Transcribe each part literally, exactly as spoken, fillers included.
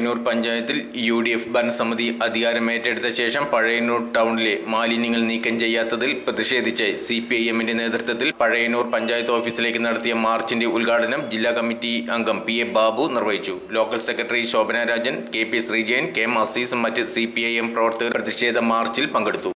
പഴയന്നൂർ പഞ്ചായത്തിൽ U D F ഭരണസമിതി അധികാരമേറ്റെടുത്ത ശേഷം പഴയന്നൂർ ടൗണിലെ മാലിന്യങ്ങൾ നീക്കം ചെയ്യാത്തതിൽ പ്രതിഷേധിച്ച് സി പി ഐ എമ്മിന്റെ നേതൃത്വത്തിൽ പഴയന്നൂർ പഞ്ചായത്ത് ഓഫീസിലേക്ക് നടത്തിയ മാർച്ചിന്റെ ഉദ്ഘാടനം ജില്ലാ കമ്മിറ്റി അംഗം പി എ ബാബു നിർവഹിച്ചു. Local secretary Shobhana Rajan, K P Sreejayan, K M അസീസും മറ്റ് സി പി ഐ എം പ്രവർത്തകർ പ്രതിഷേധ മാർച്ചിൽ പങ്കെടുത്തു.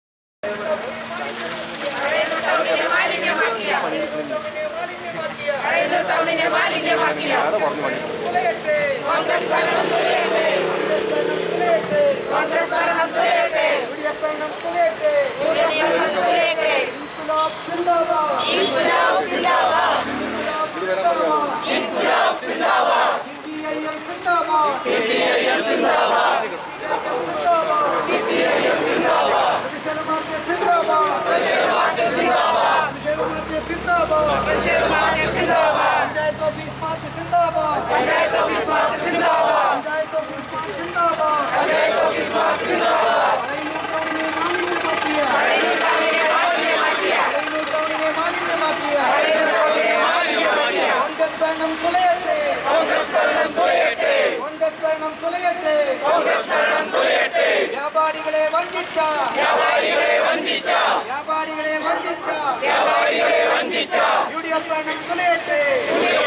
വ്യാപാരികളെ വഞ്ചിച്ച വ്യാപാരികളെ വഞ്ചിച്ച വ്യാപാരികളെ വഞ്ചിച്ച വ്യാപാരികളെ വഞ്ചിച്ച യു ഡി എഫ് ഭരണം തുലയട്ടെ, യു ഡി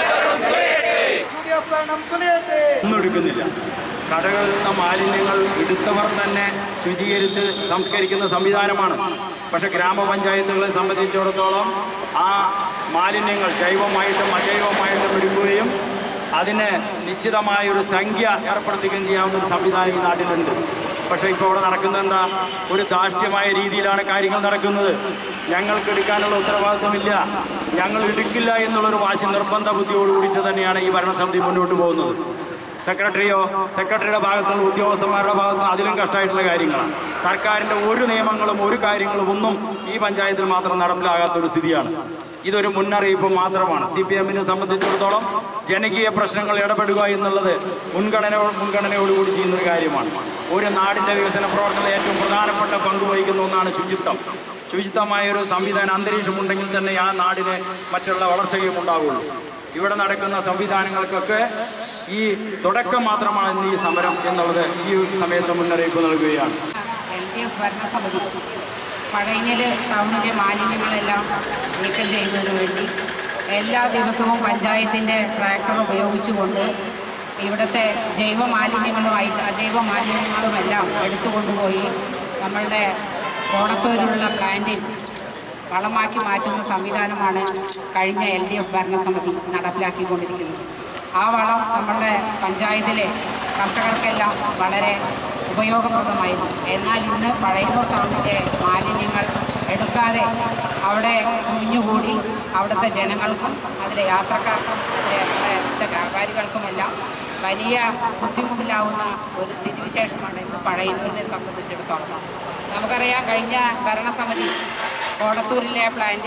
എഫ് ഭരണം തുലയട്ടെ. ഒന്നും എടുക്കുന്നില്ല. കടകളിൽ നിന്ന് മാലിന്യങ്ങൾ എടുത്തവർ തന്നെ ശുചീകരിച്ച് സംസ്കരിക്കുന്ന സംവിധാനമാണ്. പക്ഷെ ഗ്രാമപഞ്ചായത്തുകളെ സംബന്ധിച്ചിടത്തോളം ആ മാലിന്യങ്ങൾ ജൈവമായിട്ടും അജൈവമായിട്ടും എടുക്കുകയും അതിന് നിശ്ചിതമായൊരു സംഖ്യ ഏർപ്പെടുത്തുകയും ചെയ്യാവുന്ന ഒരു സംവിധാനം ഈ നാട്ടിലുണ്ട്. പക്ഷേ ഇപ്പോൾ ഇവിടെ നടക്കുന്നത് എന്താ? ഒരു ധാർഷ്ട്യമായ രീതിയിലാണ് കാര്യങ്ങൾ നടക്കുന്നത്. ഞങ്ങൾക്ക് എടുക്കാനുള്ള ഉത്തരവാദിത്വമില്ല, ഞങ്ങൾ എടുക്കില്ല എന്നുള്ളൊരു വാശി നിർബന്ധ ബുദ്ധിയോടുകൂടിയിട്ട് തന്നെയാണ് ഈ ഭരണസമിതി മുന്നോട്ട് പോകുന്നത്. സെക്രട്ടറിയോ സെക്രട്ടറിയുടെ ഭാഗത്തുള്ള ഉദ്യോഗസ്ഥന്മാരുടെ ഭാഗത്തുനിന്ന് അതിലും കഷ്ടമായിട്ടുള്ള കാര്യങ്ങളാണ്. സർക്കാരിൻ്റെ ഒരു നിയമങ്ങളും ഒരു കാര്യങ്ങളും ഒന്നും ഈ പഞ്ചായത്തിൽ മാത്രം നടപ്പിലാകാത്തൊരു സ്ഥിതിയാണ്. ഇതൊരു മുന്നറിയിപ്പ് മാത്രമാണ്. സി പി എമ്മിനെ സംബന്ധിച്ചിടത്തോളം ജനകീയ പ്രശ്നങ്ങൾ ഇടപെടുക എന്നുള്ളത് മുൻഗണന മുൻഗണനയോടുകൂടി ചെയ്യുന്നൊരു കാര്യമാണ്. ഒരു നാടിൻ്റെ വികസന പ്രവർത്തനം ഏറ്റവും പ്രധാനപ്പെട്ട പങ്ക് വഹിക്കുന്ന ഒന്നാണ് ശുചിത്വം. ശുചിത്വമായൊരു സംവിധാന അന്തരീക്ഷമുണ്ടെങ്കിൽ തന്നെ ആ നാടിന് മറ്റുള്ള വളർച്ചയും ഉണ്ടാവുകയുള്ളൂ. ഇവിടെ നടക്കുന്ന സംവിധാനങ്ങൾക്കൊക്കെ ഈ തുടക്കം മാത്രമാണ് ഇന്ന് ഈ സമരം എന്നുള്ളത് ഈ സമയത്ത് മുന്നറിയിപ്പ് നൽകുകയാണ്. എൽ ഡി എഫ് ഭരണസമിതി പഴയന്നൂർ ടൗണിലെ മാലിന്യങ്ങളെല്ലാം നീക്കം ചെയ്യുന്നതിന് വേണ്ടി എല്ലാ ദിവസവും പഞ്ചായത്തിൻ്റെ ട്രാക്ടർ ഉപയോഗിച്ചുകൊണ്ട് ഇവിടുത്തെ ജൈവ മാലിന്യങ്ങളുമായി അജൈവ മാലിന്യങ്ങളുമെല്ലാം എടുത്തുകൊണ്ടുപോയി നമ്മളുടെ കോണത്തൂരിലുള്ള പ്ലാന്റിൽ വളമാക്കി മാറ്റുന്ന സംവിധാനമാണ് കഴിഞ്ഞ എൽ ഡി എഫ് ഭരണസമിതി നടപ്പിലാക്കിക്കൊണ്ടിരിക്കുന്നത്. ആ വളം നമ്മളുടെ പഞ്ചായത്തിലെ കർഷകർക്കെല്ലാം വളരെ ഉപയോഗപ്രദമായിരുന്നു. എന്നാൽ ഇന്ന് പഴയന്നൂർ ടൗണിലെ മാലിന്യങ്ങൾ എടുക്കാതെ അവിടെ കുഞ്ഞുകൂടി അവിടുത്തെ ജനങ്ങൾക്കും അതിലെ യാത്രക്കാർക്കും അതിലെ അവിടുത്തെ വ്യാപാരികൾക്കുമെല്ലാം വലിയ ബുദ്ധിമുട്ടിലാവുന്ന ഒരു സ്ഥിതിവിശേഷമാണ് ഇന്ന് പഴയന്നൂരിനെ സംബന്ധിച്ചിടത്തോളം. നമുക്കറിയാം, കഴിഞ്ഞ ഭരണസമിതി കോടത്തൂരിലെ പ്ലാന്റ്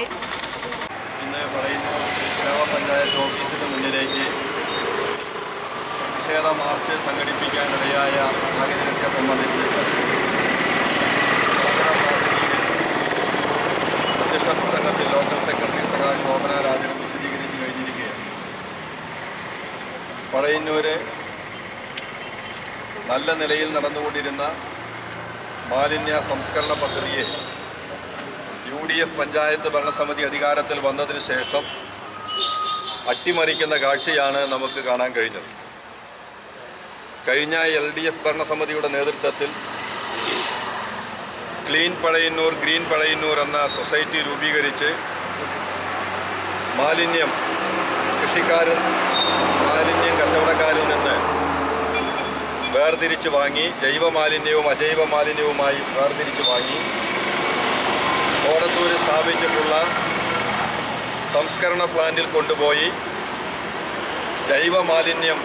ഇന്ന് പഴയന്നൂർ ഗ്രാമപഞ്ചായത്ത് ഓഫീസിന് മുന്നിലേക്ക് പ്രതിഷേധ മാർച്ച് സംഘടിപ്പിക്കാനിടയായ സാഹചര്യത്തെ സംബന്ധിച്ച് അധ്യക്ഷ പ്രസംഗത്തിൽ ലോക്കൽ സെക്രട്ടറി സഖാ ശോഭന രാജനും വിശദീകരിച്ച് കഴിഞ്ഞിരിക്കുകയാണ്. പഴയന്നൂര് നല്ല നിലയിൽ നടന്നുകൊണ്ടിരുന്ന മാലിന്യ സംസ്കരണ പദ്ധതിയെ യു ഡി എഫ് പഞ്ചായത്ത് ഭരണസമിതി അധികാരത്തിൽ വന്നതിന് ശേഷം അട്ടിമറിക്കുന്ന കാഴ്ചയാണ് നമുക്ക് കാണാൻ കഴിഞ്ഞത്. കഴിഞ്ഞ എൽ ഡി എഫ് ഭരണസമിതിയുടെ നേതൃത്വത്തിൽ ക്ലീൻ പഴയന്നൂർ, ഗ്രീൻ പഴയന്നൂർ എന്ന സൊസൈറ്റി രൂപീകരിച്ച് മാലിന്യം കൃഷിക്കാരിൽ മാലിന്യം കച്ചവടക്കാരിൽ നിന്ന് വേർതിരിച്ച് വാങ്ങി ജൈവ മാലിന്യവും അജൈവ മാലിന്യവുമായി വേർതിരിച്ച് വാങ്ങി കോടത്തൂര് സ്ഥാപിച്ചിട്ടുള്ള സംസ്കരണ പ്ലാന്റിൽ കൊണ്ടുപോയി ജൈവ മാലിന്യം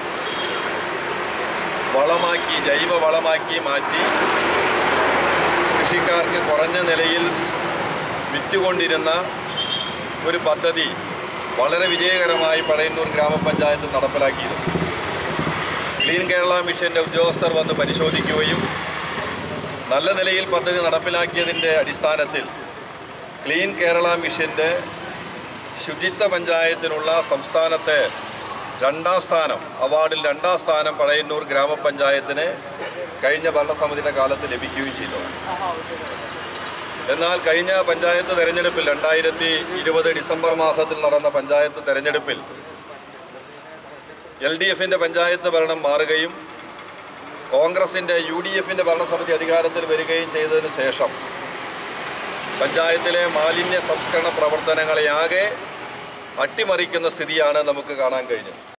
വളമാക്കി ജൈവ വളമാക്കി മാറ്റി കൃഷിക്കാർക്ക് കുറഞ്ഞ നിലയിൽ വിറ്റുകൊണ്ടിരുന്ന ഒരു പദ്ധതി വളരെ വിജയകരമായി പഴയന്നൂർ ഗ്രാമപഞ്ചായത്ത് നടപ്പിലാക്കിയിരുന്നു. ക്ലീൻ കേരള മിഷൻ്റെ ഉദ്യോഗസ്ഥർ വന്ന് പരിശോധിക്കുകയും നല്ല നിലയിൽ പദ്ധതി നടപ്പിലാക്കിയതിൻ്റെ അടിസ്ഥാനത്തിൽ ക്ലീൻ കേരള മിഷൻ്റെ ശുചിത്വ പഞ്ചായത്തിനുള്ള സംസ്ഥാനത്തെ രണ്ടാം സ്ഥാനം അവാർഡിൽ രണ്ടാം സ്ഥാനം പഴയന്നൂർ ഗ്രാമപഞ്ചായത്തിന് കഴിഞ്ഞ ഭരണസമിതിയുടെ കാലത്ത് ലഭിക്കുകയും ചെയ്തു. എന്നാൽ കഴിഞ്ഞ പഞ്ചായത്ത് തെരഞ്ഞെടുപ്പിൽ രണ്ടായിരത്തി ഇരുപത് ഡിസംബർ മാസത്തിൽ നടന്ന പഞ്ചായത്ത് തെരഞ്ഞെടുപ്പിൽ എൽ ഡി എഫിൻ്റെ പഞ്ചായത്ത് ഭരണം മാറുകയും കോൺഗ്രസിൻ്റെ യു ഡി എഫിൻ്റെ ഭരണസമിതി അധികാരത്തിൽ വരികയും ചെയ്തതിന് ശേഷം പഞ്ചായത്തിലെ മാലിന്യ സംസ്കരണ പ്രവർത്തനങ്ങളെയാകെ അട്ടിമറിക്കുന്ന സ്ഥിതിയാണ് നമുക്ക് കാണാൻ കഴിഞ്ഞത്.